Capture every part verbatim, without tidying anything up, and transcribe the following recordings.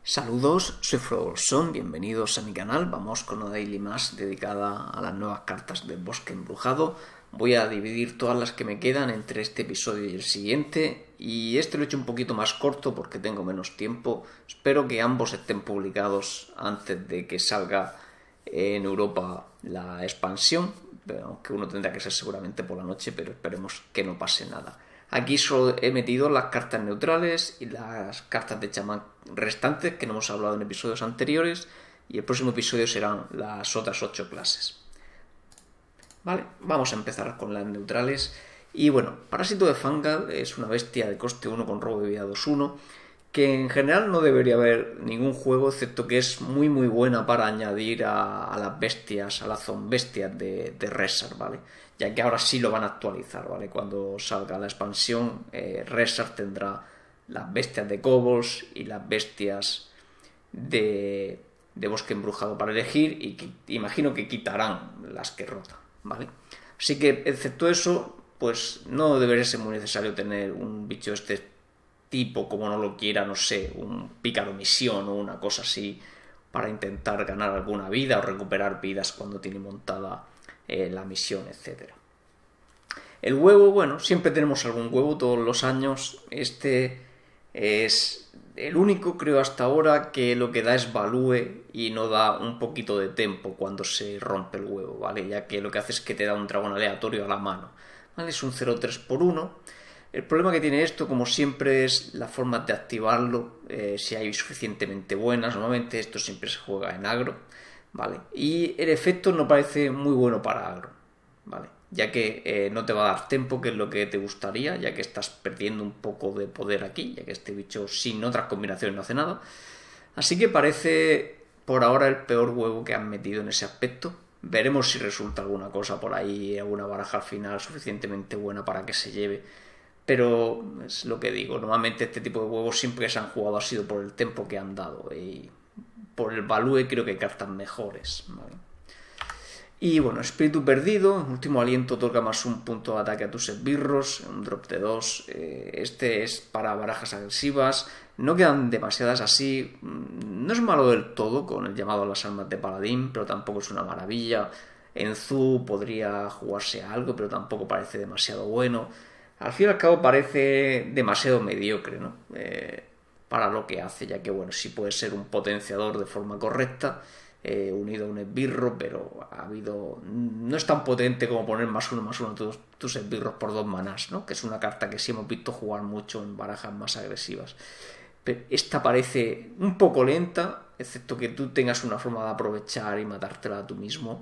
Saludos, soy Frobolson, bienvenidos a mi canal. Vamos con una daily más dedicada a las nuevas cartas del Bosque Embrujado. Voy a dividir todas las que me quedan entre este episodio y el siguiente, y este lo he hecho un poquito más corto porque tengo menos tiempo. Espero que ambos estén publicados antes de que salga en Europa la expansión, aunque uno tendrá que ser seguramente por la noche, pero esperemos que no pase nada. Aquí solo he metido las cartas neutrales y las cartas de chamán restantes que no hemos hablado en episodios anteriores, y el próximo episodio serán las otras ocho clases. Vale, vamos a empezar con las neutrales. Y bueno, Parásito de Fangal es una bestia de coste uno con robo de vida dos uno, que en general no debería haber ningún juego, excepto que es muy muy buena para añadir a, a las bestias, a las zombestias de, de Ressar, ¿vale? Ya que ahora sí lo van a actualizar, ¿vale? Cuando salga la expansión, eh, Ressar tendrá las bestias de Kobolds y las bestias de, de Bosque Embrujado para elegir, y que, imagino que quitarán las que rotan, ¿vale? Así que, excepto eso, pues no debería ser muy necesario tener un bicho de este tipo, como no lo quiera, no sé, un pícaro misión o una cosa así, para intentar ganar alguna vida o recuperar vidas cuando tiene montada eh, la misión, etcétera. El huevo, bueno, siempre tenemos algún huevo todos los años. Este es el único, creo, hasta ahora que lo que da es value y no da un poquito de tempo cuando se rompe el huevo, ¿vale? Ya que lo que hace es que te da un dragón aleatorio a la mano, ¿vale? Es un cero tres por uno. El problema que tiene esto, como siempre, es la forma de activarlo, eh, si hay suficientemente buenas. Normalmente esto siempre se juega en agro, ¿vale? Y el efecto no parece muy bueno para agro, ¿vale? Ya que eh, no te va a dar tempo, que es lo que te gustaría, ya que estás perdiendo un poco de poder aquí, ya que este bicho sin otras combinaciones no hace nada. Así que parece por ahora el peor huevo que han metido en ese aspecto. Veremos si resulta alguna cosa por ahí, alguna baraja al final suficientemente buena para que se lleve. Pero es lo que digo, normalmente este tipo de huevos siempre que se han jugado ha sido por el tempo que han dado, y por el value creo que hay cartas mejores, ¿vale? Y bueno, Espíritu Perdido, último aliento, otorga más un punto de ataque a tus esbirros, un drop de dos. Este es para barajas agresivas, no quedan demasiadas así, no es malo del todo con el llamado a las armas de paladín, pero tampoco es una maravilla. En Zu podría jugarse algo, pero tampoco parece demasiado bueno. Al fin y al cabo parece demasiado mediocre, ¿no? Eh, para lo que hace, ya que bueno, sí puede ser un potenciador de forma correcta, eh, unido a un esbirro, pero ha habido no es tan potente como poner más uno más uno a tus, tus esbirros por dos manás, ¿no? Que es una carta que sí hemos visto jugar mucho en barajas más agresivas. Pero esta parece un poco lenta, excepto que tú tengas una forma de aprovechar y matártela tú mismo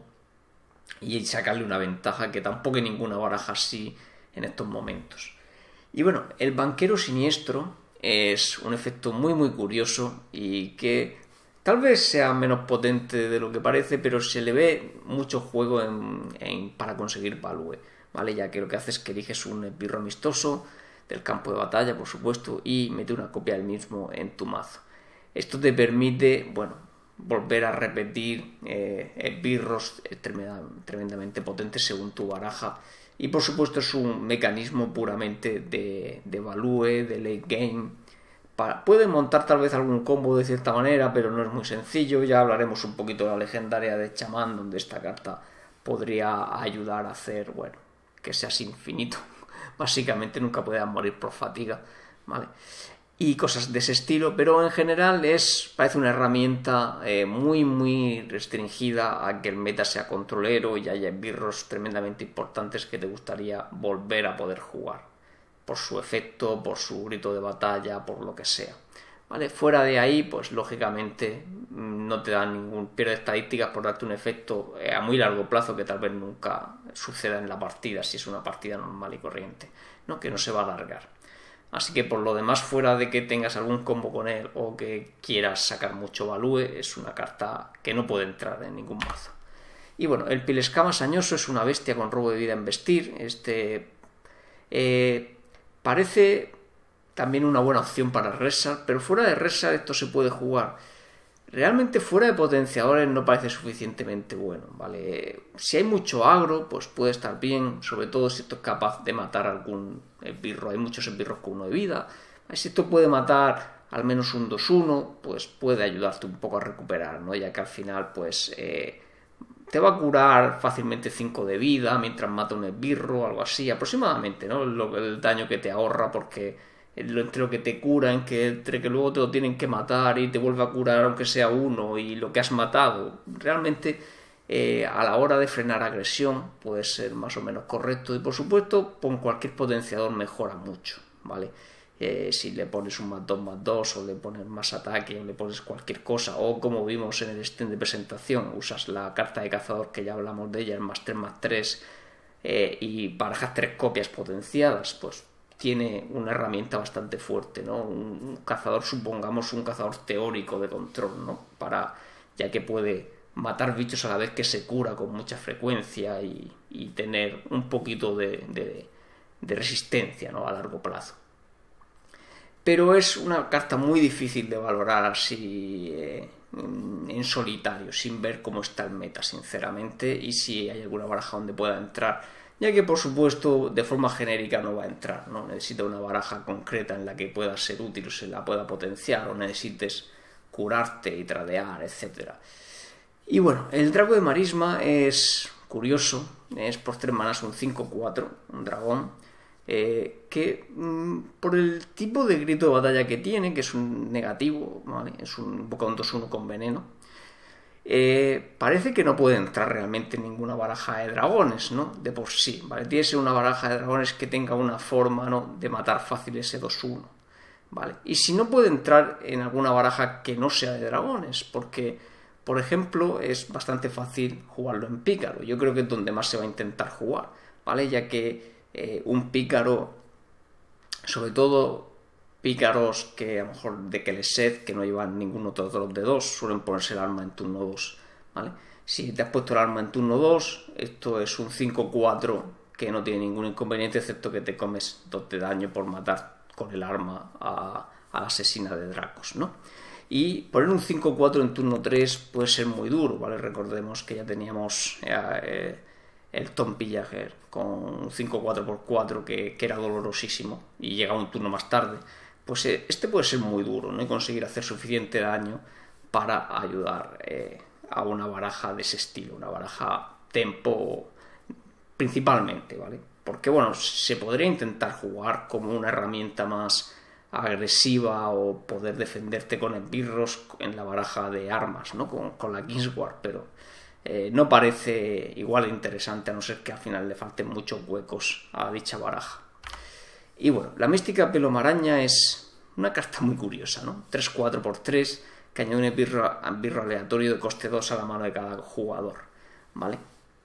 y sacarle una ventaja, que tampoco hay ninguna baraja así en estos momentos. Y bueno, el Banquero Siniestro es un efecto muy muy curioso y que tal vez sea menos potente de lo que parece, pero se le ve mucho juego en, en, para conseguir value, ¿vale? Ya que lo que hace es que eliges un esbirro amistoso del campo de batalla, por supuesto, y mete una copia del mismo en tu mazo. Esto te permite, bueno, volver a repetir eh, esbirros tremendamente potentes según tu baraja. Y por supuesto es un mecanismo puramente de, de value, de late game. Para, puede montar tal vez algún combo de cierta manera, pero no es muy sencillo. Ya hablaremos un poquito de la legendaria de chamán, donde esta carta podría ayudar a hacer, bueno, que seas infinito. Básicamente nunca puedas morir por fatiga, ¿vale? Y cosas de ese estilo, pero en general es parece una herramienta eh, muy muy restringida a que el meta sea controlero y haya esbirros tremendamente importantes que te gustaría volver a poder jugar, por su efecto, por su grito de batalla, por lo que sea, ¿vale? Fuera de ahí, pues lógicamente no te da ningún, pierde estadísticas por darte un efecto eh, a muy largo plazo que tal vez nunca suceda en la partida, si es una partida normal y corriente, ¿no? Que no se va a alargar. Así que por lo demás, fuera de que tengas algún combo con él o que quieras sacar mucho value, es una carta que no puede entrar en ningún mazo. Y bueno, el Pilescama Sañoso es una bestia con robo de vida en vestir. Este eh, parece también una buena opción para Ressar, pero fuera de Ressar esto se puede jugar. Realmente fuera de potenciadores no parece suficientemente bueno, ¿vale? Si hay mucho agro, pues puede estar bien, sobre todo si esto es capaz de matar algún esbirro. Hay muchos esbirros con uno de vida. Si esto puede matar al menos un dos uno, pues puede ayudarte un poco a recuperar, ¿no? Ya que al final, pues, eh, te va a curar fácilmente cinco de vida mientras mata un esbirro o algo así, aproximadamente, ¿no? Lo, el daño que te ahorra, porque entre lo que te curan, que entre que luego te lo tienen que matar y te vuelve a curar aunque sea uno, y lo que has matado, realmente eh, a la hora de frenar agresión puede ser más o menos correcto. Y por supuesto, con cualquier potenciador mejora mucho, ¿vale? Eh, si le pones un más dos más dos, o le pones más ataque, o le pones cualquier cosa, o como vimos en el stand de presentación, usas la carta de cazador, que ya hablamos de ella, el más tres más tres, eh, y barajas tres copias potenciadas, pues tiene una herramienta bastante fuerte, ¿no? Un, un cazador, supongamos un cazador teórico de control, ¿no? Para, ya que puede matar bichos a la vez que se cura con mucha frecuencia, y, y tener un poquito de, de, de resistencia, ¿no? A largo plazo. Pero es una carta muy difícil de valorar así eh, en solitario, sin ver cómo está el meta, sinceramente, y si hay alguna baraja donde pueda entrar, ya que por supuesto de forma genérica no va a entrar, ¿no? Necesita una baraja concreta en la que pueda ser útil o se la pueda potenciar, o necesites curarte y tradear, etcétera. Y bueno, el Drago de Marisma es curioso, es por tres manas un cinco cuatro, un dragón, Eh, que mmm, por el tipo de grito de batalla que tiene, que es un negativo, ¿vale? Es un invoca un dos uno con veneno, eh, parece que no puede entrar realmente en ninguna baraja de dragones, ¿no? De por sí, ¿vale? Tiene que ser una baraja de dragones que tenga una forma, ¿no?, de matar fácil ese dos uno, ¿vale? Y si no puede entrar en alguna baraja que no sea de dragones, porque, por ejemplo, es bastante fácil jugarlo en pícaro. Yo creo que es donde más se va a intentar jugar, ¿vale? Ya que Eh, un pícaro, sobre todo pícaros que a lo mejor de Keleseth, que no llevan ningún otro drop de dos, suelen ponerse el arma en turno dos, ¿vale? Si te has puesto el arma en turno dos, esto es un cinco cuatro que no tiene ningún inconveniente, excepto que te comes dos de daño por matar con el arma a, a la asesina de Dracos, ¿no? Y poner un cinco cuatro en turno tres puede ser muy duro, ¿vale? Recordemos que ya teníamos eh, el Tom Pillager con un cinco cuatro por cuatro que, que era dolorosísimo y llega un turno más tarde. Pues eh, este puede ser muy duro, ¿no? Y conseguir hacer suficiente daño para ayudar eh, a una baraja de ese estilo, una baraja tempo principalmente, ¿vale? Porque, bueno, se podría intentar jugar como una herramienta más agresiva o poder defenderte con esbirros en la baraja de armas, ¿no? Con, con la Kingsguard, pero eh, no parece igual de interesante, a no ser que al final le falten muchos huecos a dicha baraja. Y bueno, la mística Pelomaraña es una carta muy curiosa, ¿no? tres cuatro por tres, que añade un esbirro, esbirro aleatorio de coste dos a la mano de cada jugador, ¿vale?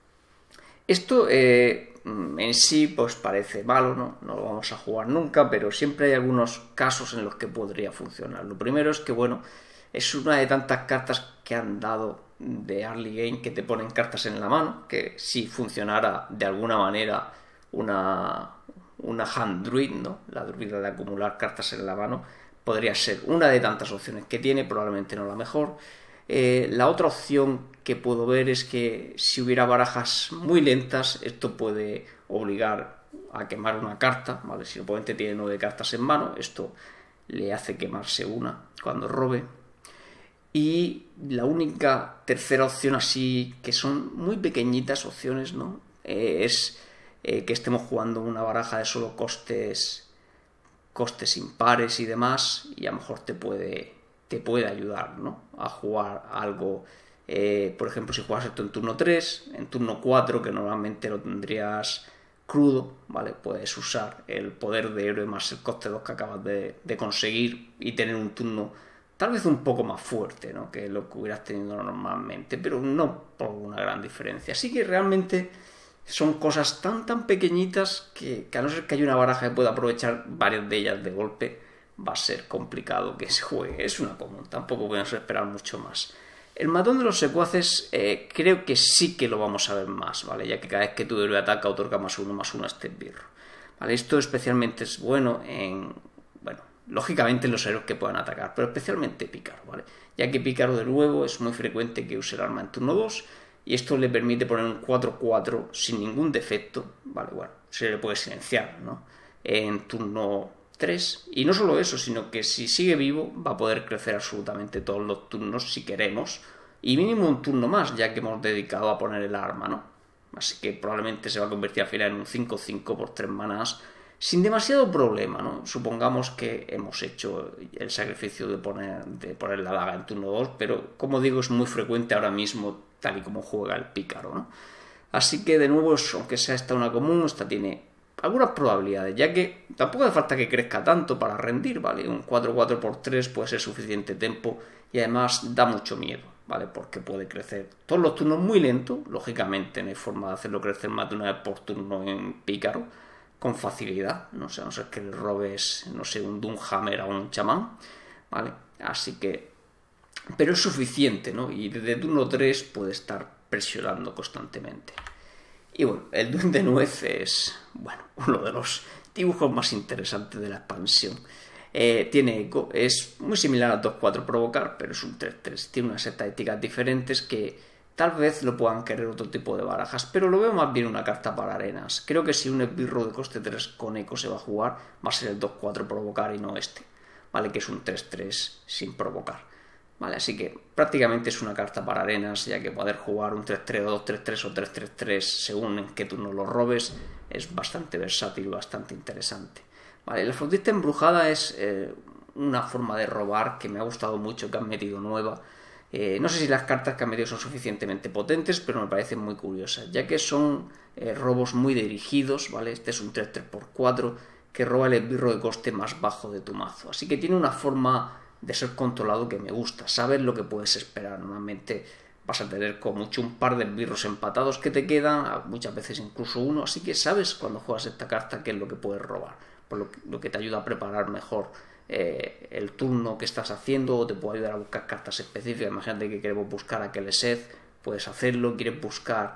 Esto eh, en sí pues parece malo, ¿no? No lo vamos a jugar nunca, pero siempre hay algunos casos en los que podría funcionar. Lo primero es que, bueno, es una de tantas cartas que han dado de early game que te ponen cartas en la mano, que si funcionara de alguna manera una, una hand druid, ¿no? La druida de acumular cartas en la mano, podría ser una de tantas opciones que tiene, probablemente no la mejor. Eh, la otra opción que puedo ver es que si hubiera barajas muy lentas, esto puede obligar a quemar una carta, ¿vale? Si el oponente tiene nueve cartas en mano, esto le hace quemarse una cuando robe. Y la única tercera opción, así que son muy pequeñitas opciones, ¿no? Eh, es eh, que estemos jugando una baraja de solo costes costes impares y demás, y a lo mejor te puede te puede ayudar, ¿no? A jugar algo, eh, por ejemplo, si juegas esto en turno tres, en turno cuatro, que normalmente lo tendrías crudo, ¿vale? Puedes usar el poder de héroe más el coste dos que acabas de, de conseguir y tener un turno tal vez un poco más fuerte, ¿no? Que lo que hubieras tenido normalmente, pero no por una gran diferencia. Así que realmente son cosas tan tan pequeñitas que, que a no ser que haya una baraja que pueda aprovechar varias de ellas de golpe, va a ser complicado que se juegue. Es una común, tampoco podemos esperar mucho más. El matón de los secuaces eh, creo que sí que lo vamos a ver más, ¿vale? Ya que cada vez que tu héroe ataca otorga más uno más uno a este esbirro, ¿vale? Esto especialmente es bueno en, bueno, lógicamente en los héroes que puedan atacar, pero especialmente Pícaro, ¿vale? Ya que Pícaro de nuevo es muy frecuente que use el arma en turno dos y esto le permite poner un cuatro cuatro sin ningún defecto, ¿vale? Bueno, se le puede silenciar, ¿no? En turno tres. Y no solo eso, sino que si sigue vivo va a poder crecer absolutamente todos los turnos si queremos. Y mínimo un turno más, ya que hemos dedicado a poner el arma, ¿no? Así que probablemente se va a convertir al final en un cinco cinco por tres manás sin demasiado problema, ¿no? Supongamos que hemos hecho el sacrificio de poner, de poner la daga en turno dos, pero como digo, es muy frecuente ahora mismo tal y como juega el pícaro, ¿no? Así que de nuevo, aunque sea esta una común, esta tiene algunas probabilidades, ya que tampoco hace falta que crezca tanto para rendir, ¿vale? Un cuatro cuatro por tres puede ser suficiente tiempo y además da mucho miedo, ¿vale? Porque puede crecer todos los turnos muy lento, lógicamente no hay forma de hacerlo crecer más de una vez por turno en pícaro, con facilidad, no sé, a no ser que le robes, no sé, un Doomhammer a un chamán, ¿vale? Así que, pero es suficiente, ¿no? Y desde turno tres puede estar presionando constantemente. Y bueno, el Duende Nuez es, bueno, uno de los dibujos más interesantes de la expansión. Eh, tiene eco, es muy similar al dos cuatro provocar, pero es un tres tres. Tiene unas estadísticas diferentes que tal vez lo puedan querer otro tipo de barajas, pero lo veo más bien una carta para arenas. Creo que si un esbirro de coste tres con eco se va a jugar, va a ser el dos cuatro provocar y no este, ¿vale? Que es un tres tres sin provocar. Vale, así que prácticamente es una carta para arenas, ya que poder jugar un tres tres o dos tres tres o tres tres tres según en qué turno lo robes es bastante versátil y bastante interesante. Vale, la flautista embrujada es eh, una forma de robar que me ha gustado mucho, que han metido nueva. Eh, no sé si las cartas que han metido son suficientemente potentes, pero me parecen muy curiosas, ya que son eh, robos muy dirigidos, ¿vale? Este es un tres tres por cuatro que roba el esbirro de coste más bajo de tu mazo. Así que tiene una forma de ser controlado que me gusta. Sabes lo que puedes esperar. Normalmente vas a tener como mucho un par de esbirros empatados que te quedan, muchas veces incluso uno, así que sabes cuando juegas esta carta qué es lo que puedes robar, por lo que, lo que te ayuda a preparar mejor eh, el turno que estás haciendo, o te puede ayudar a buscar cartas específicas. Imagínate que queremos buscar a Keleseth, puedes hacerlo. Quieres buscar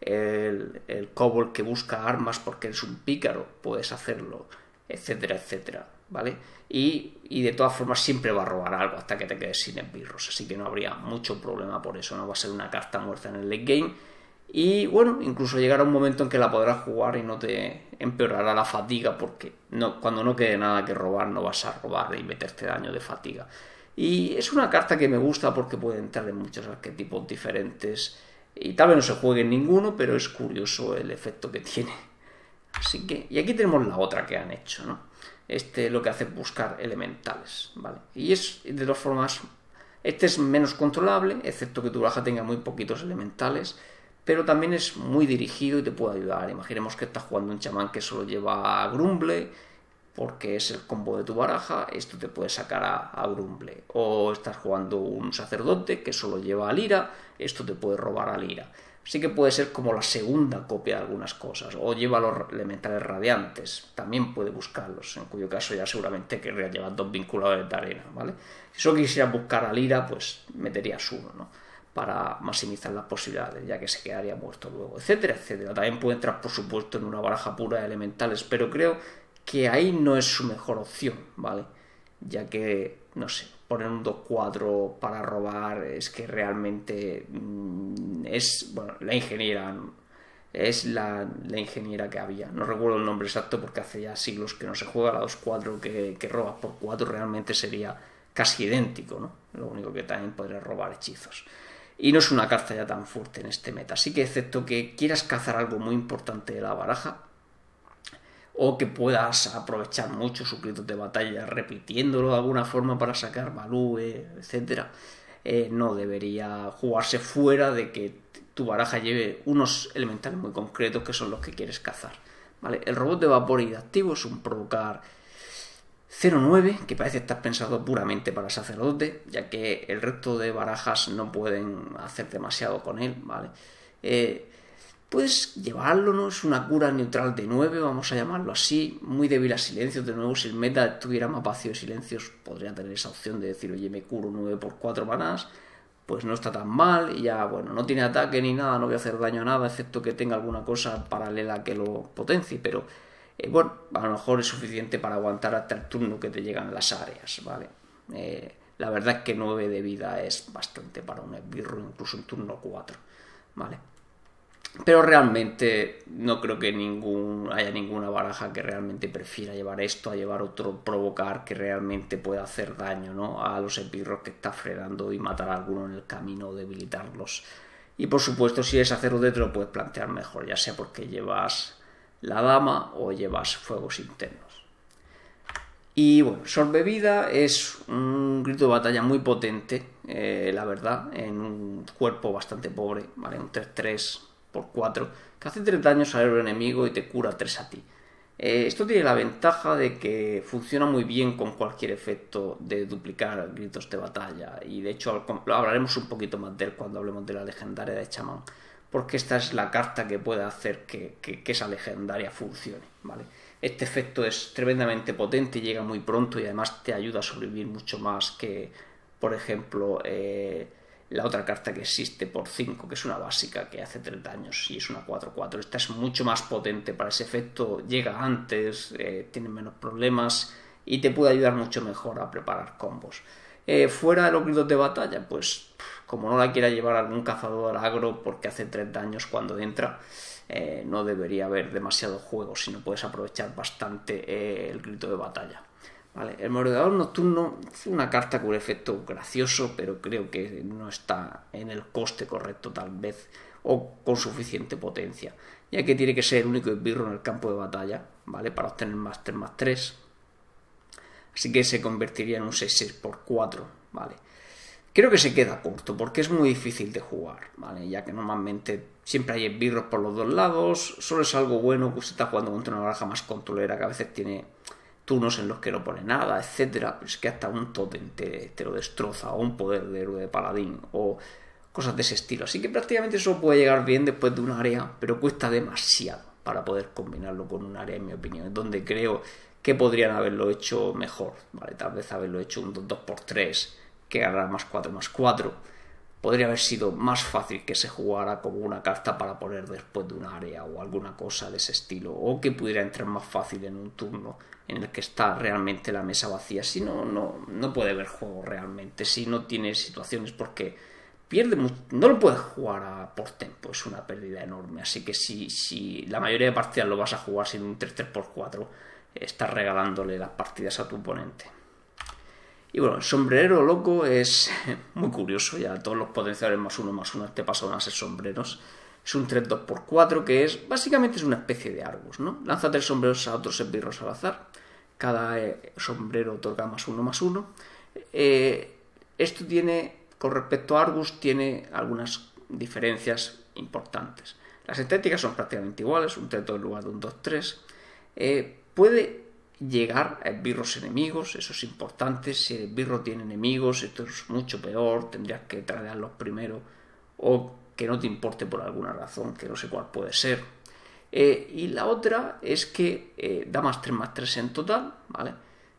el, el kobold que busca armas porque es un pícaro, puedes hacerlo, etcétera, etcétera, ¿vale? Y, y de todas formas siempre va a robar algo hasta que te quedes sin esbirros, así que no habría mucho problema por eso, no va a ser una carta muerta en el late game. Y bueno, incluso llegará un momento en que la podrás jugar y no te empeorará la fatiga, porque no, cuando no quede nada que robar no vas a robar y meterte daño de fatiga. Y es una carta que me gusta porque puede entrar en muchos arquetipos diferentes y tal vez no se juegue en ninguno, pero es curioso el efecto que tiene. Así que, y aquí tenemos la otra que han hecho, ¿no? Este lo que hace es buscar elementales, ¿vale? Y es, de todas formas, este es menos controlable, excepto que tu baraja tenga muy poquitos elementales, pero también es muy dirigido y te puede ayudar. Imaginemos que estás jugando un chamán que solo lleva a Grumble, porque es el combo de tu baraja, esto te puede sacar a, a Grumble. O estás jugando un sacerdote que solo lleva a Lira, esto te puede robar a Lira. Así que puede ser como la segunda copia de algunas cosas. O lleva los elementales radiantes, también puede buscarlos, en cuyo caso ya seguramente querría llevar dos vinculadores de arena, ¿vale? Si solo quisieras buscar a Lira, pues meterías uno, ¿no? Para maximizar las posibilidades, ya que se quedaría muerto luego, etcétera, etcétera. También puede entrar, por supuesto, en una baraja pura de elementales, pero creo que ahí no es su mejor opción, ¿vale? Ya que, no sé, poner un dos cuatro para robar es que realmente mmm, es, bueno, la ingeniera, es la, la ingeniera que había, no recuerdo el nombre exacto porque hace ya siglos que no se juega, la dos cuatro que, que robas por cuatro realmente sería casi idéntico, ¿no? Lo único que también podría robar hechizos. Y no es una carta ya tan fuerte en este meta, así que excepto que quieras cazar algo muy importante de la baraja, o que puedas aprovechar mucho sus gritos de batalla repitiéndolo de alguna forma para sacar value, etcétera, eh, no debería jugarse fuera de que tu baraja lleve unos elementales muy concretos que son los que quieres cazar, ¿vale? El robot de vapor y de activo es un provocar cero nueve, que parece estar pensado puramente para sacerdote, ya que el resto de barajas no pueden hacer demasiado con él, ¿vale? Eh, Puedes llevarlo, ¿no? Es una cura neutral de nueve, vamos a llamarlo así, muy débil a silencios. De nuevo, si el meta estuviera más vacío de silencios, podría tener esa opción de decir, oye, me curo nueve por cuatro manás, pues no está tan mal. Y ya, bueno, no tiene ataque ni nada, no voy a hacer daño a nada, excepto que tenga alguna cosa paralela que lo potencie, pero eh, bueno, a lo mejor es suficiente para aguantar hasta el turno que te llegan las áreas, ¿vale? Eh, la verdad es que nueve de vida es bastante para un esbirro, incluso en turno cuatro, ¿vale? Pero realmente no creo que ningún, haya ninguna baraja que realmente prefiera llevar esto a llevar otro provocar que realmente pueda hacer daño, ¿no?, a los esbirros que está frenando y matar a alguno en el camino o debilitarlos. Y por supuesto, si es acero te lo puedes plantear mejor, ya sea porque llevas la dama o llevas fuegos internos. Y bueno, Sorbevida es un grito de batalla muy potente, eh, la verdad, en un cuerpo bastante pobre, ¿vale? Un tres tres por cuatro, que hace tres daños al héroe enemigo y te cura tres a ti. Eh, esto tiene la ventaja de que funciona muy bien con cualquier efecto de duplicar gritos de batalla, y de hecho lo hablaremos un poquito más de él cuando hablemos de la legendaria de chamán, porque esta es la carta que puede hacer que, que, que esa legendaria funcione, ¿vale? Este efecto es tremendamente potente, llega muy pronto y además te ayuda a sobrevivir mucho más que, por ejemplo, eh, la otra carta que existe por cinco, que es una básica que hace tres daños y es una cuatro cuatro. Esta es mucho más potente para ese efecto, llega antes, eh, tiene menos problemas y te puede ayudar mucho mejor a preparar combos. Eh, fuera de los gritos de batalla, pues como no la quiera llevar algún cazador agro porque hace tres daños cuando entra, eh, no debería haber demasiado juego, si no puedes aprovechar bastante eh, el grito de batalla. Vale, el merodeador nocturno es una carta con un efecto gracioso, pero creo que no está en el coste correcto tal vez, o con suficiente potencia, ya que tiene que ser el único esbirro en el campo de batalla, ¿vale?, para obtener más tres más tres. Así que se convertiría en un seis seis por cuatro, ¿vale? Creo que se queda corto porque es muy difícil de jugar, ¿vale? Ya que normalmente siempre hay esbirros por los dos lados, solo es algo bueno que usted está jugando contra una baraja más controlera que a veces tiene turnos en los que no pone nada, etcétera, pero es que hasta un tótem te, te lo destroza, o un poder de héroe de paladín, o cosas de ese estilo. Así que prácticamente eso puede llegar bien después de un área, pero cuesta demasiado para poder combinarlo con un área, en mi opinión, es donde creo que podrían haberlo hecho mejor, ¿vale? Tal vez haberlo hecho un dos por tres, que agarrar más cuatro más cuatro. Podría haber sido más fácil que se jugara como una carta para poner después de un área o alguna cosa de ese estilo, o que pudiera entrar más fácil en un turno en el que está realmente la mesa vacía. Si no, no, no puede haber juego realmente, si no tiene situaciones, porque pierde mucho, no lo puedes jugar a por tempo, es una pérdida enorme. Así que si, si la mayoría de partidas lo vas a jugar sin un tres tres por cuatro, estás regalándole las partidas a tu oponente. Y bueno, el sombrerero loco es muy curioso, ya todos los potenciadores más uno más uno te pasan a ser sombreros. Es un tres dos por cuatro que es, básicamente es una especie de Argus, ¿no? Lanza tres sombreros a otros esbirros al azar, cada eh, sombrero otorga más uno más uno. Eh, esto tiene, con respecto a Argus, tiene algunas diferencias importantes. Las estéticas son prácticamente iguales, un tres dos en lugar de un dos tres. Eh, puede llegar a esbirros enemigos, eso es importante. Si el esbirro tiene enemigos, esto es mucho peor, tendrías que tradearlos primero, o que no te importe por alguna razón, que no sé cuál puede ser. Eh, y la otra es que eh, da más tres más tres en total, ¿vale?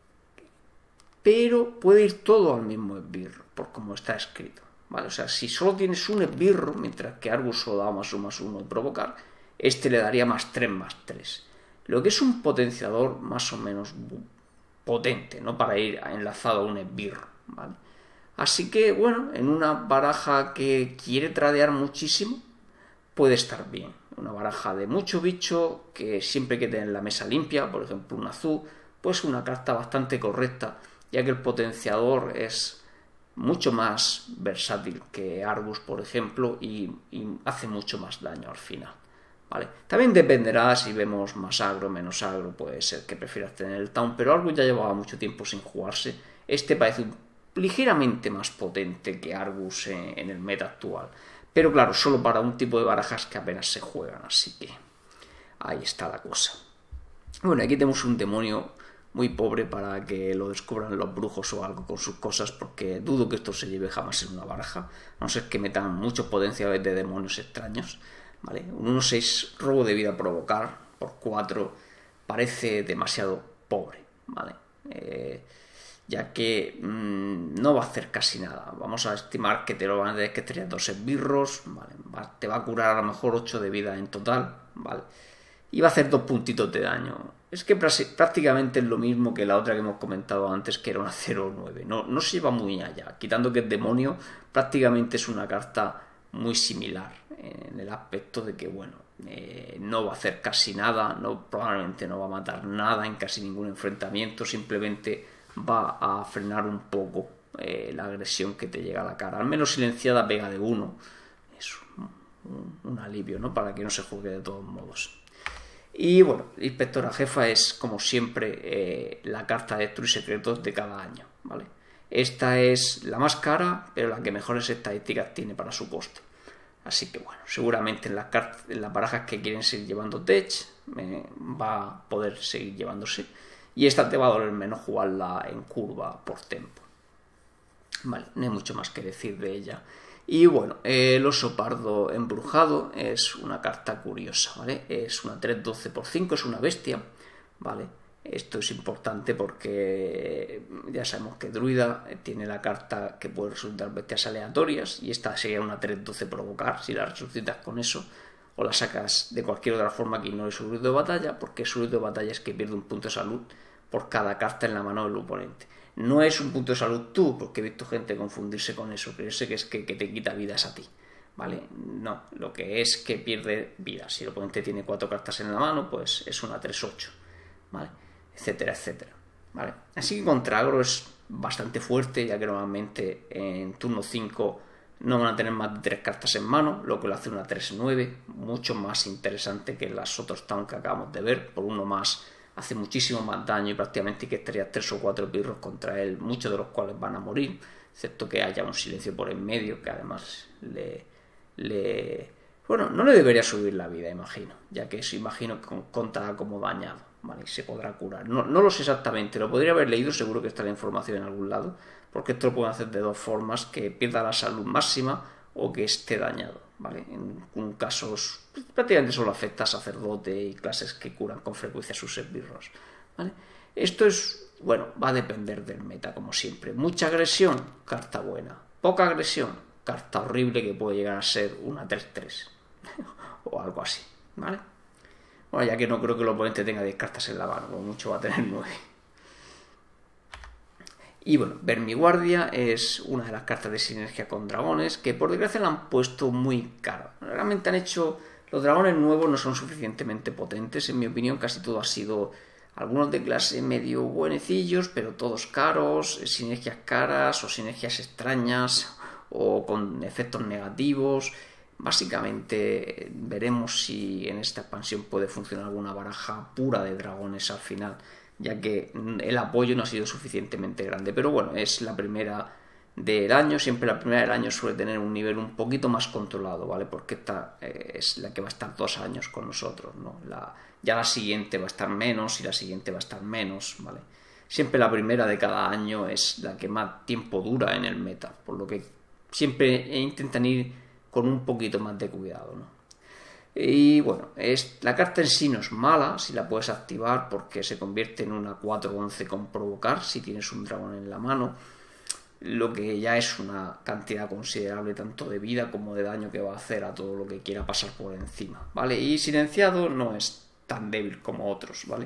Pero puede ir todo al mismo esbirro, por como está escrito, ¿vale? O sea, si solo tienes un esbirro, mientras que Argus solo da más uno más uno de provocar, este le daría más tres más tres. Lo que es un potenciador más o menos potente, ¿no?, para ir enlazado a un esbirro, ¿vale? Así que, bueno, en una baraja que quiere tradear muchísimo, puede estar bien. Una baraja de mucho bicho, que siempre hay que tener la mesa limpia, por ejemplo un azul, pues una carta bastante correcta, ya que el potenciador es mucho más versátil que Argus, por ejemplo, y, y hace mucho más daño al final. Vale. También dependerá si vemos más agro, menos agro, puede ser que prefieras tener el Town, pero Argus ya llevaba mucho tiempo sin jugarse. Este parece un, ligeramente más potente que Argus en, en el meta actual, pero claro, solo para un tipo de barajas que apenas se juegan, así que ahí está la cosa. Bueno, aquí tenemos un demonio muy pobre para que lo descubran los brujos o algo con sus cosas, porque dudo que esto se lleve jamás en una baraja, a no ser que metan muchos potenciadores de demonios extraños. Vale, un uno seis robo de vida provocar por cuatro parece demasiado pobre, ¿vale? Eh, ya que mmm, no va a hacer casi nada. Vamos a estimar que te lo van a tener que tener dos esbirros, ¿vale? Va, te va a curar a lo mejor ocho de vida en total, ¿vale? Y va a hacer dos puntitos de daño. Es que prácticamente es lo mismo que la otra que hemos comentado antes, que era una cero nueve. No, no se lleva muy allá. Quitando que es demonio, prácticamente es una carta muy similar, en el aspecto de que, bueno, eh, no va a hacer casi nada, no, probablemente no va a matar nada en casi ningún enfrentamiento, simplemente va a frenar un poco eh, la agresión que te llega a la cara. Al menos silenciada pega de uno, es un, un alivio, ¿no? Para que no se juegue de todos modos. Y bueno, Inspectora Jefa es, como siempre, eh, la carta de Destruir Secretos de cada año, ¿vale? Esta es la más cara, pero la que mejores estadísticas tiene para su coste. Así que bueno, seguramente en las, en las barajas que quieren seguir llevando Tech eh, va a poder seguir llevándose. Y esta te va a doler menos jugarla en curva por tempo. Vale, no hay mucho más que decir de ella. Y bueno, el oso pardo embrujado es una carta curiosa, ¿vale? Es una tres doce por cinco, es una bestia, ¿vale? Esto es importante porque ya sabemos que Druida tiene la carta que puede resultar bestias aleatorias y esta sería una tres doce provocar si la resucitas con eso o la sacas de cualquier otra forma que ignore su ruido de batalla, porque su ruido de batalla es que pierde un punto de salud por cada carta en la mano del oponente. No es un punto de salud tú, porque he visto gente confundirse con eso, creerse que es que, que te quita vidas a ti, ¿vale? No, lo que es que pierde vidas. Si el oponente tiene cuatro cartas en la mano, pues es una tres ocho, ¿vale? Etcétera, etcétera, ¿vale? Así que contra agro es bastante fuerte, ya que normalmente en turno cinco no van a tener más de tres cartas en mano, lo que lo hace una tres nueve, mucho más interesante que las otros towns que acabamos de ver. Por uno más hace muchísimo más daño y prácticamente que estaría tres o cuatro pirros contra él, muchos de los cuales van a morir, excepto que haya un silencio por en medio, que además le... le bueno, no le debería subir la vida, imagino, ya que eso imagino que contará como dañado, ¿vale? Y se podrá curar. No, no lo sé exactamente, lo podría haber leído, seguro que está la información en algún lado, porque esto lo pueden hacer de dos formas, que pierda la salud máxima o que esté dañado, ¿vale? En, en casos prácticamente solo afecta a sacerdote y clases que curan con frecuencia sus esbirros, ¿vale? Esto es, bueno, va a depender del meta, como siempre. Mucha agresión, carta buena. Poca agresión, carta horrible que puede llegar a ser una tres tres o algo así, ¿vale? Bueno, ya que no creo que el oponente tenga diez cartas en la mano, como mucho va a tener nueve. Y bueno, Vermiguardia es una de las cartas de sinergia con dragones que por desgracia la han puesto muy cara. Realmente han hecho... Los dragones nuevos no son suficientemente potentes, en mi opinión casi todo ha sido... Algunos de clase medio buenecillos, pero todos caros, sinergias caras o sinergias extrañas o con efectos negativos. Básicamente veremos si en esta expansión puede funcionar alguna baraja pura de dragones al final, ya que el apoyo no ha sido suficientemente grande. Pero bueno, es la primera del año, siempre la primera del año suele tener un nivel un poquito más controlado, ¿vale? Porque esta eh, es la que va a estar dos años con nosotros, ¿no? La, ya la siguiente va a estar menos y la siguiente va a estar menos, ¿vale? Siempre la primera de cada año es la que más tiempo dura en el meta, por lo que siempre intentan ir con un poquito más de cuidado, ¿no? Y bueno, es, la carta en sí no es mala si la puedes activar porque se convierte en una cuatro once con provocar si tienes un dragón en la mano, lo que ya es una cantidad considerable tanto de vida como de daño que va a hacer a todo lo que quiera pasar por encima, ¿vale? Y silenciado no es tan débil como otros, ¿vale?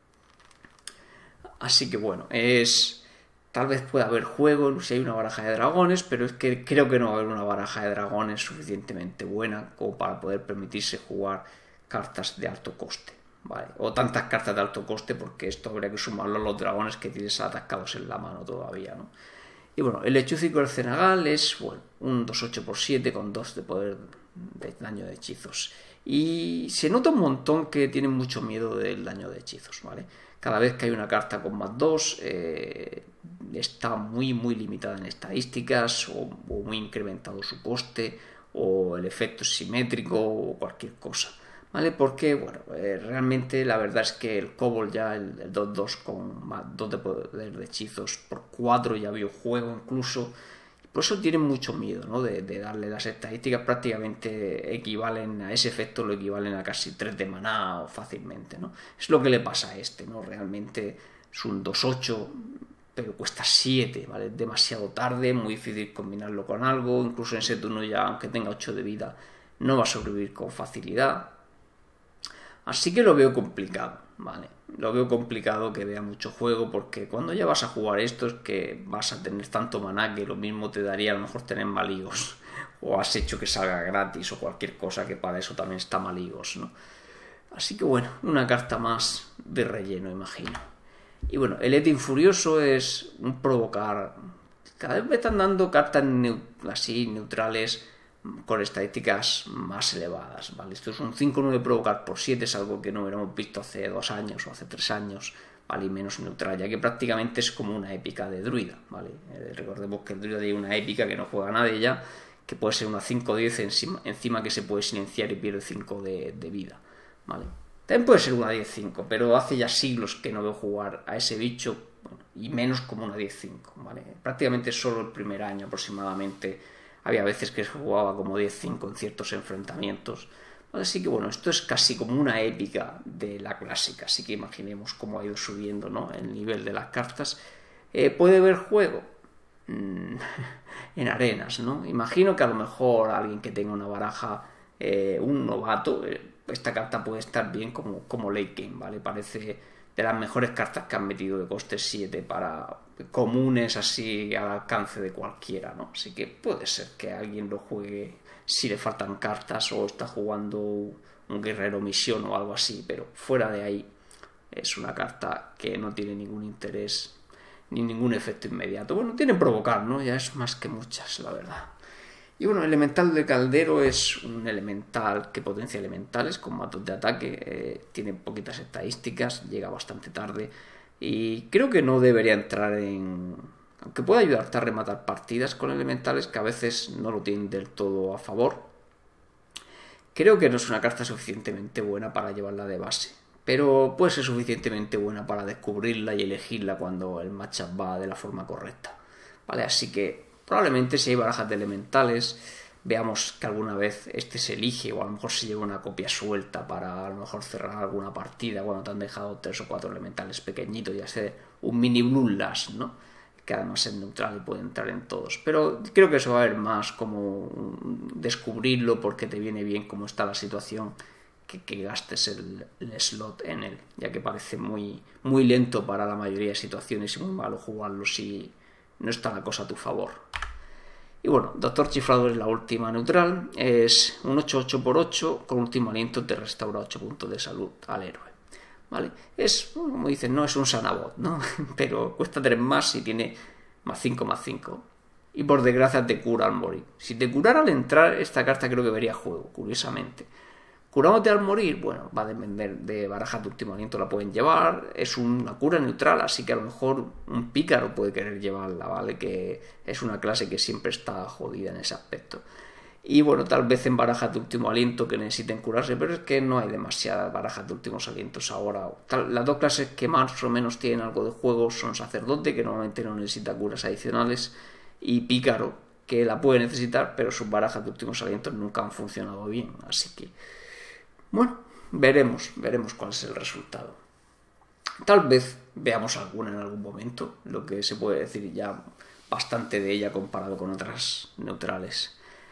Así que bueno, es... Tal vez pueda haber juego si hay una baraja de dragones, pero es que creo que no va a haber una baraja de dragones suficientemente buena como para poder permitirse jugar cartas de alto coste, ¿vale? O tantas cartas de alto coste, porque esto habría que sumarlo a los dragones que tienes atascados en la mano todavía, ¿no? Y bueno, el hechúcico del Cenagal es, bueno, un dos ocho por siete con dos de poder de daño de hechizos. Y se nota un montón que tienen mucho miedo del daño de hechizos, ¿vale? Cada vez que hay una carta con más dos, eh, está muy muy limitada en estadísticas o, o muy incrementado su coste o el efecto es simétrico o cualquier cosa, ¿vale? Porque, bueno, eh, realmente la verdad es que el Kobold ya, el, el dos dos con más dos de poder de hechizos por cuatro ya vio juego incluso. Por eso tienen mucho miedo, ¿no? de, de darle las estadísticas, prácticamente equivalen a ese efecto, lo equivalen a casi tres de maná o fácilmente, ¿no? Es lo que le pasa a este, ¿no? Realmente es un dos ocho, pero cuesta siete, ¿vale? Es demasiado tarde, muy difícil combinarlo con algo, incluso en ese turno ya, aunque tenga ocho de vida, no va a sobrevivir con facilidad. Así que lo veo complicado, ¿vale? Lo veo complicado que vea mucho juego, porque cuando ya vas a jugar esto es que vas a tener tanto maná que lo mismo te daría a lo mejor tener Malygos, o has hecho que salga gratis o cualquier cosa, que para eso también está Malygos, ¿no? Así que bueno, una carta más de relleno, imagino. Y bueno, el Etin Furioso es un provocar. Cada vez me están dando cartas neu así neutrales con estadísticas más elevadas, ¿vale? Esto es un cinco nueve provocar por siete, es algo que no hubiéramos visto hace dos años o hace tres años, ¿vale? Y menos neutral, ya que prácticamente es como una épica de druida, ¿vale? Eh, recordemos que el druida tiene una épica que no juega nadie ya, que puede ser una cinco diez encima, encima que se puede silenciar y pierde cinco de, de vida, ¿vale? También puede ser una diez cinco, pero hace ya siglos que no veo jugar a ese bicho, bueno, y menos como una diez cinco, ¿vale? Prácticamente solo el primer año aproximadamente había veces que se jugaba como diez cinco en ciertos enfrentamientos. Así que bueno, esto es casi como una épica de la clásica, así que imaginemos cómo ha ido subiendo, ¿no?, el nivel de las cartas. Eh, ¿Puede haber juego? Mm, en arenas, ¿no? Imagino que a lo mejor alguien que tenga una baraja, eh, un novato, eh, esta carta puede estar bien como, como late game, ¿vale? Parece de las mejores cartas que han metido de coste siete para comunes así al alcance de cualquiera, ¿no? Así que puede ser que alguien lo juegue si le faltan cartas o está jugando un guerrero misión o algo así, pero fuera de ahí es una carta que no tiene ningún interés ni ningún efecto inmediato. Bueno, tiene provocar, ¿no? Ya es más que muchas, la verdad. Y bueno, elemental de caldero es un elemental que potencia elementales con matos de ataque, eh, tiene poquitas estadísticas, llega bastante tarde y creo que no debería entrar en... Aunque puede ayudarte a rematar partidas con elementales que a veces no lo tienen del todo a favor, creo que no es una carta suficientemente buena para llevarla de base, pero puede ser suficientemente buena para descubrirla y elegirla cuando el matchup va de la forma correcta, ¿vale? Así que probablemente si hay barajas de elementales veamos que alguna vez este se elige, o a lo mejor se lleva una copia suelta para a lo mejor cerrar alguna partida cuando te han dejado tres o cuatro elementales pequeñitos, ya sea un mini Bloodlust, ¿no?, que además es neutral y puede entrar en todos. Pero creo que eso va a haber más como descubrirlo porque te viene bien cómo está la situación, que, que gastes el, el slot en él, ya que parece muy, muy lento para la mayoría de situaciones y muy malo jugarlo si no está la cosa a tu favor. Y bueno, Doctor Chiflador es la última neutral, es un ocho ocho por ocho, con último aliento te restaura ocho puntos de salud al héroe, ¿vale? Es, como dicen, no es un Sanabot, ¿no? Pero cuesta tres más y tiene más cinco más cinco. Y por desgracia te cura al morir. Si te curara al entrar, esta carta creo que vería juego, curiosamente. Curándote al morir, bueno, va a depender de barajas de último aliento, la pueden llevar, es una cura neutral, así que a lo mejor un pícaro puede querer llevarla, ¿vale? Que es una clase que siempre está jodida en ese aspecto. Y bueno, tal vez en barajas de último aliento que necesiten curarse, pero es que no hay demasiadas barajas de últimos alientos ahora. Las dos clases que más o menos tienen algo de juego son Sacerdote, que normalmente no necesita curas adicionales, y Pícaro, que la puede necesitar, pero sus barajas de últimos alientos nunca han funcionado bien, así que bueno, veremos, veremos cuál es el resultado. Tal vez veamos alguna en algún momento, lo que se puede decir ya bastante de ella comparado con otras neutrales.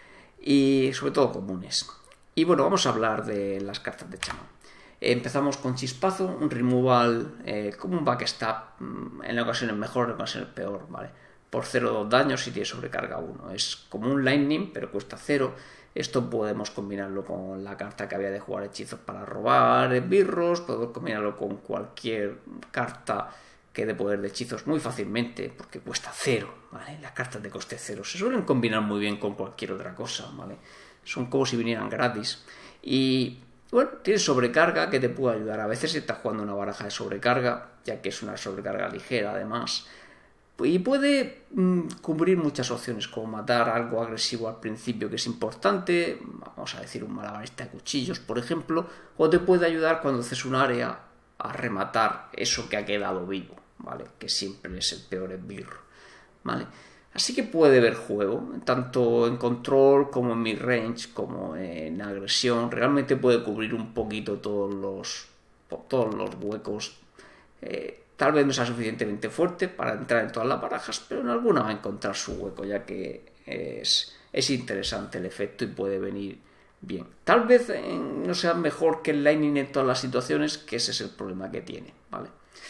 Y sobre todo comunes. Y bueno, vamos a hablar de las cartas de chamán. Empezamos con Chispazo, un removal eh, como un backstab, en ocasiones mejor, en ocasiones peor, ¿vale? Por cero dos daños y tiene sobrecarga uno. Es como un lightning, pero cuesta cero. Esto podemos combinarlo con la carta que había de jugar hechizos para robar esbirros, podemos combinarlo con cualquier carta que dé poder de hechizos muy fácilmente, porque cuesta cero, ¿vale? Las cartas de coste cero se suelen combinar muy bien con cualquier otra cosa, ¿vale? Son como si vinieran gratis. Y bueno, tiene sobrecarga que te puede ayudar. A veces si estás jugando una baraja de sobrecarga, ya que es una sobrecarga ligera además, y puede mmm, cubrir muchas opciones, como matar algo agresivo al principio que es importante, vamos a decir un malabarista de cuchillos por ejemplo, o te puede ayudar cuando haces un área a rematar eso que ha quedado vivo, ¿vale? Que siempre es el peor esbirro, ¿vale? Así que puede haber juego, tanto en control como en midrange, como en agresión, realmente puede cubrir un poquito todos los, todos los huecos. eh, Tal vez no sea suficientemente fuerte para entrar en todas las barajas, pero en alguna va a encontrar su hueco, ya que es, es interesante el efecto y puede venir bien. Tal vez eh, no sea mejor que el Lightning en todas las situaciones, que ese es el problema que tiene, ¿vale?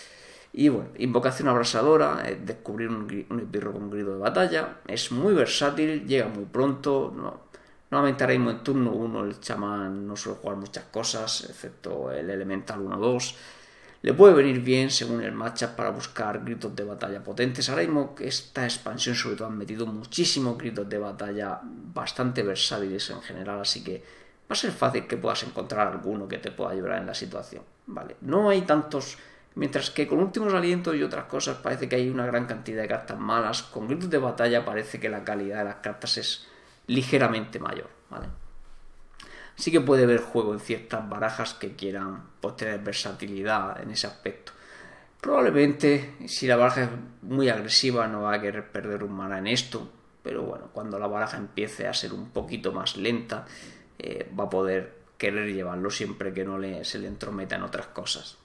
Y bueno, invocación abrasadora, eh, descubrir un, un esbirro con grito de batalla, es muy versátil, llega muy pronto, no, normalmente ahora mismo en turno uno el chamán no suele jugar muchas cosas, excepto el elemental uno dos. Le puede venir bien según el matchup para buscar gritos de batalla potentes. Ahora mismo esta expansión sobre todo han metido muchísimos gritos de batalla bastante versátiles en general, así que va a ser fácil que puedas encontrar alguno que te pueda ayudar en la situación, ¿vale? No hay tantos... Mientras que con últimos alientos y otras cosas parece que hay una gran cantidad de cartas malas, con gritos de batalla parece que la calidad de las cartas es ligeramente mayor, ¿vale? Sí que puede haber juego en ciertas barajas que quieran pues, tener versatilidad en ese aspecto. Probablemente, si la baraja es muy agresiva, no va a querer perder un mana en esto, pero bueno, cuando la baraja empiece a ser un poquito más lenta, eh, va a poder querer llevarlo siempre que no le, se le entrometa en otras cosas.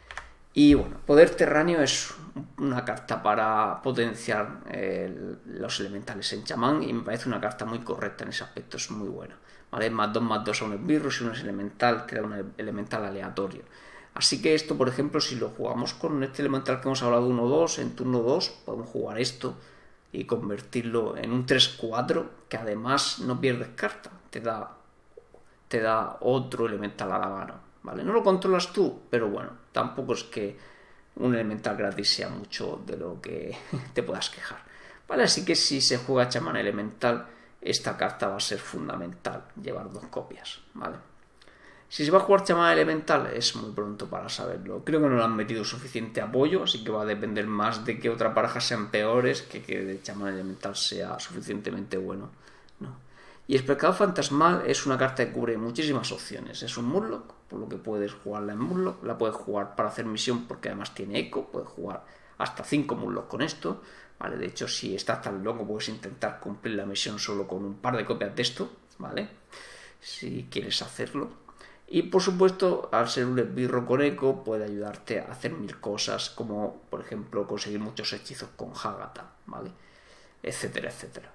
Y bueno, poder terráneo es una carta para potenciar eh, los elementales en chamán y me parece una carta muy correcta en ese aspecto, es muy buena, ¿vale? Más dos más dos a un esbirro, si uno es elemental, te da un elemental aleatorio. Así que esto, por ejemplo, si lo jugamos con este elemental que hemos hablado uno dos, en turno dos podemos jugar esto y convertirlo en un tres cuatro, que además no pierdes carta, te da, te da otro elemental a la mano. ¿Vale? No lo controlas tú, pero bueno, tampoco es que un elemental gratis sea mucho de lo que te puedas quejar. ¿Vale? Así que si se juega chamán elemental, esta carta va a ser fundamental, llevar dos copias, ¿vale? Si se va a jugar chamán elemental, es muy pronto para saberlo. Creo que no le han metido suficiente apoyo, así que va a depender más de que otras barajas sean peores que que el chamán elemental sea suficientemente bueno, ¿no? Y el Pescador Fantasmal es una carta que cubre muchísimas opciones. Es un Murloc, por lo que puedes jugarla en Murloc. La puedes jugar para hacer misión porque además tiene eco. Puedes jugar hasta cinco Murlocs con esto, ¿vale? De hecho, si estás tan loco, puedes intentar cumplir la misión solo con un par de copias de esto, ¿vale? Si quieres hacerlo. Y por supuesto, al ser un esbirro con eco, puede ayudarte a hacer mil cosas, como por ejemplo conseguir muchos hechizos con Hagata, ¿vale? Etcétera, etcétera.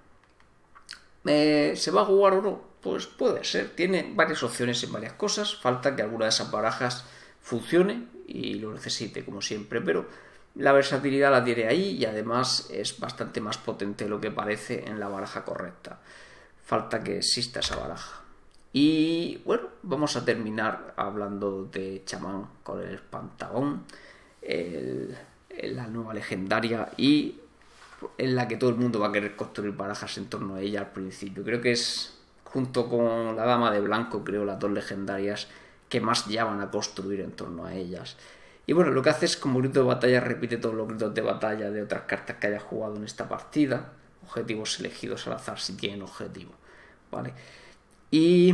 Eh, ¿Se va a jugar o no? Pues puede ser, tiene varias opciones en varias cosas, falta que alguna de esas barajas funcione y lo necesite como siempre, pero la versatilidad la tiene ahí y además es bastante más potente de lo que parece en la baraja correcta. Falta que exista esa baraja. Y bueno, vamos a terminar hablando de chamán con el Espantagón, el, la nueva legendaria y en la que todo el mundo va a querer construir barajas en torno a ella al principio. Creo que es, junto con la Dama de Blanco, creo las dos legendarias que más llaman a construir en torno a ellas. Y bueno, lo que hace es como grito de batalla, repite todos los gritos de batalla de otras cartas que haya jugado en esta partida. Objetivos elegidos al azar si tienen objetivo, ¿vale? Y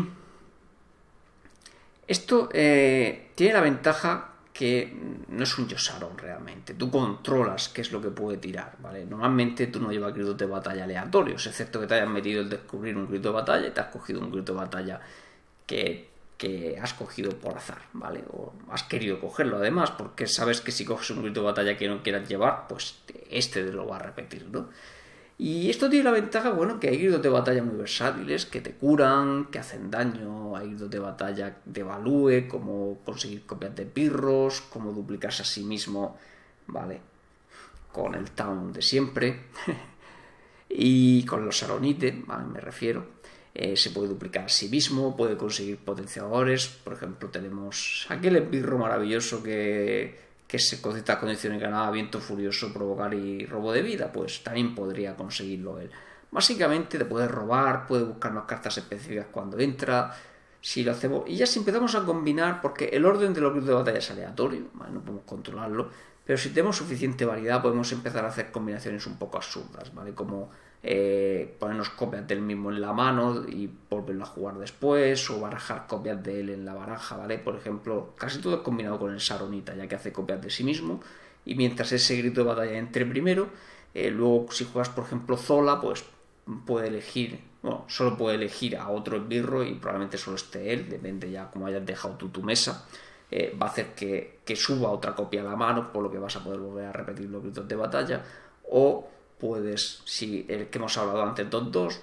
esto eh, tiene la ventaja que no es un Yosaron realmente. Tú controlas qué es lo que puede tirar, ¿vale? Normalmente tú no llevas gritos de batalla aleatorios, excepto que te hayas metido el descubrir un grito de batalla y te has cogido un grito de batalla que, que has cogido por azar, ¿vale? O has querido cogerlo además, porque sabes que si coges un grito de batalla que no quieras llevar, pues este te lo va a repetir, ¿no? Y esto tiene la ventaja, bueno, que hay gritos de batalla muy versátiles, que te curan, que hacen daño, hay gritos de batalla de value, como conseguir copias de pirros, como duplicarse a sí mismo, ¿vale? Con el town de siempre, y con los saronites, ¿vale? Me refiero, eh, se puede duplicar a sí mismo, puede conseguir potenciadores, por ejemplo, tenemos aquel esbirro maravilloso que... que se con estas condiciones ganaba viento furioso, provocar y robo de vida, pues también podría conseguirlo él. Básicamente te puede robar, puede buscarnos cartas específicas cuando entra, si lo hacemos, y ya si empezamos a combinar, porque el orden de los grupos de batalla es aleatorio, ¿vale? No podemos controlarlo, pero si tenemos suficiente variedad podemos empezar a hacer combinaciones un poco absurdas, ¿vale? Como eh, ponernos copias del mismo en la mano y volverlo a jugar después, o barajar copias de él en la baraja, ¿vale? Por ejemplo, casi todo es combinado con el Saronita, ya que hace copias de sí mismo, y mientras ese grito de batalla entre primero, eh, luego si juegas por ejemplo Zola, pues puede elegir, bueno, solo puede elegir a otro esbirro y probablemente solo esté él, depende ya como hayas dejado tú tu mesa. Eh, va a hacer que, que suba otra copia a la mano, por lo que vas a poder volver a repetir los gritos de batalla, o puedes, si el que hemos hablado antes, dos dos,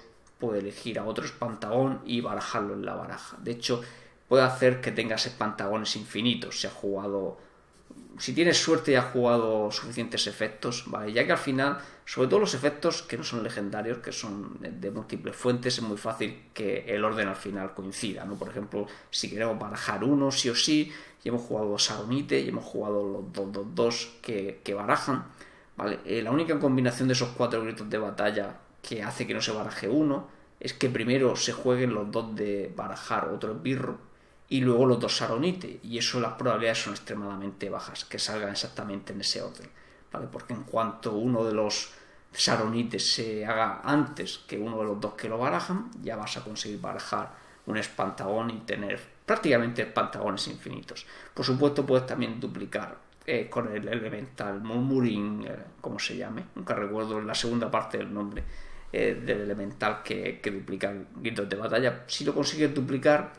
puede elegir a otro espantagón y barajarlo en la baraja. De hecho, puede hacer que tengas espantagones infinitos si has jugado... Si tienes suerte y has jugado suficientes efectos, ¿vale? Ya que al final, sobre todo los efectos que no son legendarios, que son de múltiples fuentes, es muy fácil que el orden al final coincida, ¿no? Por ejemplo, si queremos barajar uno sí o sí, y hemos jugado dos Saronite y hemos jugado los dos dos dos que, que barajan, ¿vale? Eh, la única combinación de esos cuatro gritos de batalla que hace que no se baraje uno es que primero se jueguen los dos de barajar otro esbirro y luego los dos Saronite, y eso las probabilidades son extremadamente bajas, que salgan exactamente en ese orden, ¿vale? Porque en cuanto uno de los Saronites se haga antes que uno de los dos que lo barajan, ya vas a conseguir barajar un espantagón y tener prácticamente espantagones infinitos. Por supuesto, puedes también duplicar eh, con el elemental Murmuring, eh, como se llame, nunca recuerdo la segunda parte del nombre eh, del elemental que, que duplica gritos de batalla. Si lo consigues duplicar,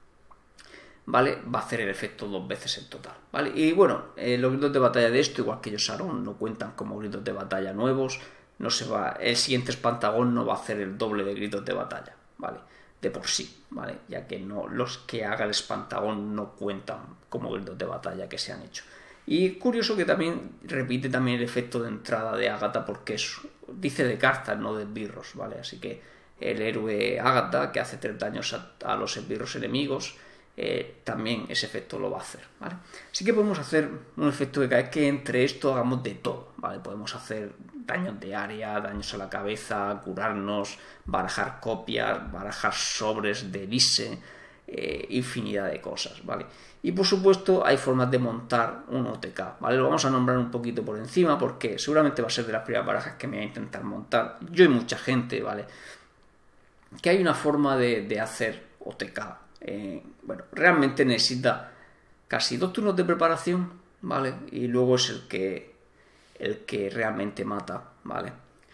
¿vale? Va a hacer el efecto dos veces en total, ¿vale? Y bueno, eh, los gritos de batalla de esto, igual que ellos Saron, no cuentan como gritos de batalla nuevos. No se va, el siguiente espantagón no va a hacer el doble de gritos de batalla, ¿vale? De por sí, ¿vale? Ya que no, los que haga el espantagón no cuentan como gritos de batalla que se han hecho. Y curioso que también repite también el efecto de entrada de Ágata, porque es, dice de cartas, no de esbirros, ¿vale? Así que el héroe Ágata, que hace tres daños a, a los esbirros enemigos, Eh, también ese efecto lo va a hacer, ¿vale? Así que podemos hacer un efecto que cada vez que entre esto hagamos de todo, ¿vale? Podemos hacer daños de área, daños a la cabeza, curarnos, barajar copias, barajar sobres de Elise, eh, infinidad de cosas, ¿vale? Y por supuesto hay formas de montar un O T K, ¿vale? Lo vamos a nombrar un poquito por encima porque seguramente va a ser de las primeras barajas que me voy a intentar montar, yo y mucha gente, ¿vale? Que hay una forma de, de hacer O T K. Eh, bueno, realmente necesita casi dos turnos de preparación, ¿vale? Y luego es el que el que realmente mata, ¿vale?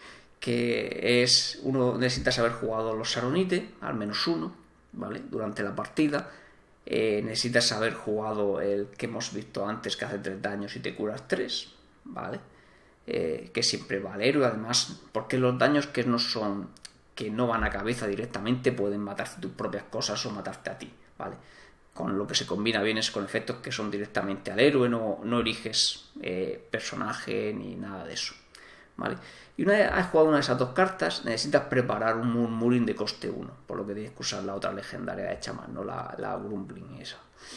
Que es, uno necesita haber jugado los Saronite, al menos uno, ¿vale? Durante la partida. Eh, necesitas haber jugado el que hemos visto antes, que hace tres daños y te curas tres, ¿vale? Eh, que siempre va al héroe, además, porque los daños que no son... que no van a cabeza directamente pueden matarte tus propias cosas o matarte a ti, ¿vale? Con lo que se combina bien es con efectos que son directamente al héroe, no, no eliges eh, personaje ni nada de eso, ¿vale? Y una vez has jugado una de esas dos cartas, necesitas preparar un Murmuring de coste uno, por lo que tienes que usar la otra legendaria de Chamán, no la, la Grumbling esa,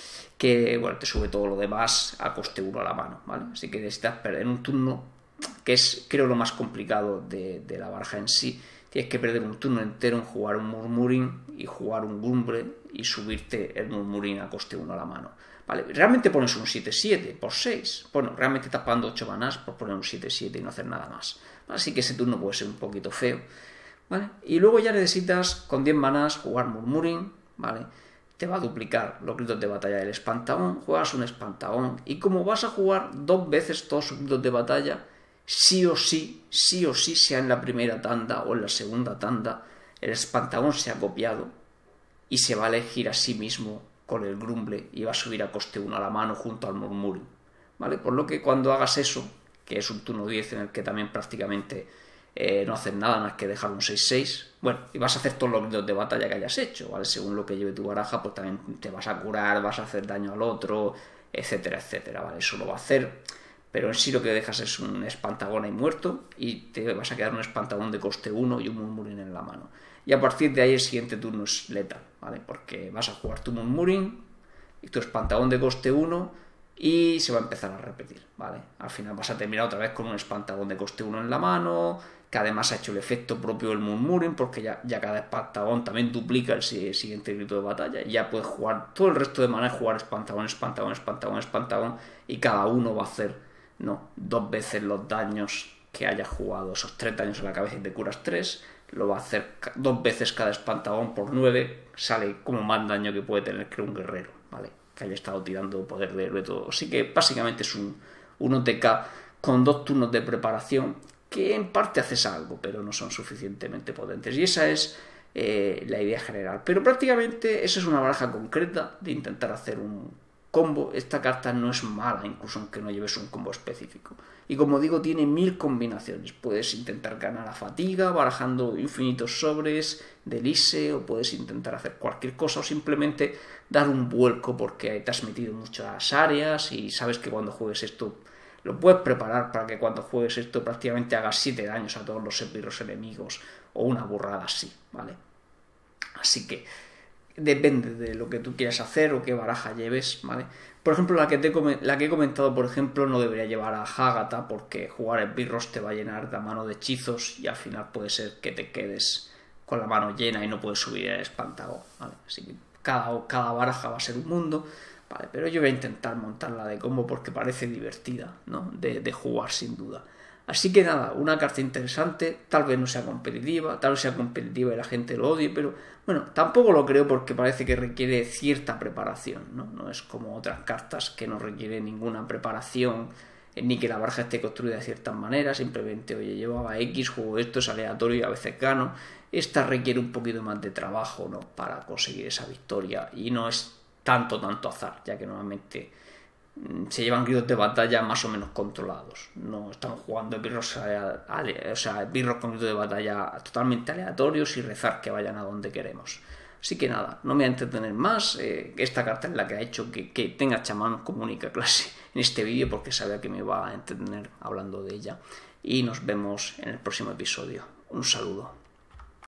que bueno, te sube todo lo demás a coste uno a la mano, ¿vale? Así que necesitas perder un turno, que es creo lo más complicado de, de la baraja en sí. Tienes que perder un turno entero en jugar un Murmuring y jugar un Gumbre y subirte el Murmuring a coste uno a la mano, ¿vale? Realmente pones un siete siete por seis. Bueno, realmente estás pagando ocho manás por poner un siete siete y no hacer nada más, ¿vale? Así que ese turno puede ser un poquito feo, ¿vale? Y luego ya necesitas con diez manás jugar Murmuring, ¿vale? Te va a duplicar los gritos de batalla del espantagón, juegas un espantagón y como vas a jugar dos veces todos sus gritos de batalla, sí o sí, sí o sí, sea en la primera tanda o en la segunda tanda, el espantagón se ha copiado y se va a elegir a sí mismo con el Grumble y va a subir a coste uno a la mano junto al Murmuring, ¿vale? Por lo que cuando hagas eso, que es un turno diez en el que también prácticamente eh, no haces nada más que dejar un seis seis, bueno, y vas a hacer todos los gritos de batalla que hayas hecho, ¿vale? Según lo que lleve tu baraja, pues también te vas a curar, vas a hacer daño al otro, etcétera, etcétera, ¿vale? Eso lo va a hacer... pero en sí lo que dejas es un espantagón ahí muerto y te vas a quedar un espantagón de coste uno y un Murmuring en la mano. Y a partir de ahí el siguiente turno es letal, ¿vale? Porque vas a jugar tu Murmuring y tu espantagón de coste uno y se va a empezar a repetir, ¿vale? Al final vas a terminar otra vez con un espantagón de coste uno en la mano, que además ha hecho el efecto propio del Murmuring, porque ya, ya cada espantagón también duplica el siguiente grito de batalla, y ya puedes jugar todo el resto de maná, jugar espantagón, espantagón, espantagón, espantagón, y cada uno va a hacer... no, dos veces los daños que hayas jugado, esos tres daños en la cabeza y te curas tres, lo va a hacer dos veces cada espantagón por nueve, sale como más daño que puede tener que un guerrero, ¿vale? Que haya estado tirando poder de héroe todo. Así que básicamente es un, un O T K con dos turnos de preparación que en parte haces algo, pero no son suficientemente potentes. Y esa es eh, la idea general. Pero prácticamente esa es una baraja concreta de intentar hacer un combo, esta carta no es mala, incluso aunque no lleves un combo específico. Y como digo, tiene mil combinaciones. Puedes intentar ganar a fatiga barajando infinitos sobres de Elise, o puedes intentar hacer cualquier cosa, o simplemente dar un vuelco porque te has metido en muchas áreas y sabes que cuando juegues esto lo puedes preparar para que cuando juegues esto prácticamente hagas siete daños a todos los esbirros enemigos, o una burrada así, ¿vale? Así que depende de lo que tú quieras hacer o qué baraja lleves, ¿vale? Por ejemplo, la que, te, la que he comentado, por ejemplo, no debería llevar a Hagata, porque jugar esbirros te va a llenar la mano de hechizos y al final puede ser que te quedes con la mano llena y no puedes subir el espantago, ¿vale? Así que cada, cada baraja va a ser un mundo, ¿vale? Pero yo voy a intentar montarla de combo porque parece divertida, ¿no? De, de jugar sin duda. Así que nada, una carta interesante, tal vez no sea competitiva, tal vez sea competitiva y la gente lo odie, pero bueno, tampoco lo creo porque parece que requiere cierta preparación, ¿no? No es como otras cartas que no requieren ninguna preparación, ni que la baraja esté construida de cierta manera, simplemente, oye, llevaba X, juego esto, es aleatorio y a veces gano. Esta requiere un poquito más de trabajo, ¿no? Para conseguir esa victoria y no es tanto, tanto azar, ya que normalmente se llevan gritos de batalla más o menos controlados. No estamos jugando esbirros, o sea, esbirros con gritos de batalla totalmente aleatorios y rezar que vayan a donde queremos. Así que nada, no me voy a entretener más. Eh, esta carta es la que ha hecho que, que tenga chamán como única clase en este vídeo, porque sabía que me iba a entretener hablando de ella. Y nos vemos en el próximo episodio. Un saludo.